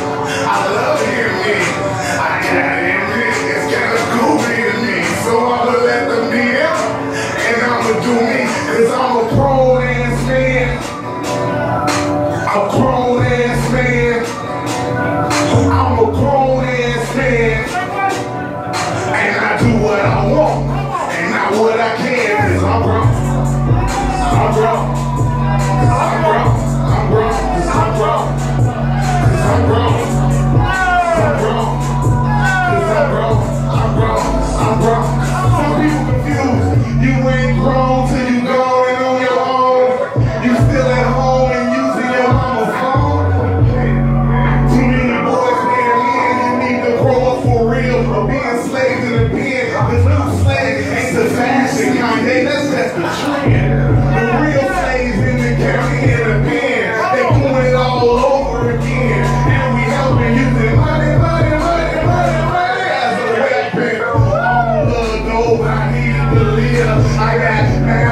I love hearing me. I got it in me. It's kind of groovy to me. So I'ma let them be them, and I'ma do me, cause I'm a grown ass man. A grown ass man. I'm a grown ass man. And I do what I want, and not what I can, cause I'm grown. I'm grown. I'm grown. I'm grown. Cause I'm grown. Cause I'm grown. I'm grown. Cause I'm grown. I'm grown. I'm grown. Some people confused. You ain't grown till you going on your own. You still at home and using your mama's phone. Too many boys being men, you need to grow up for real. Or being slaves in the pen. The new slave ain't the fashion, Kanye. That's just the trend. The real slaves in the county in the pen. They doing it all over again. And we helping using money, money, money, money, money as a weapon. All love, though, I needed to live. I got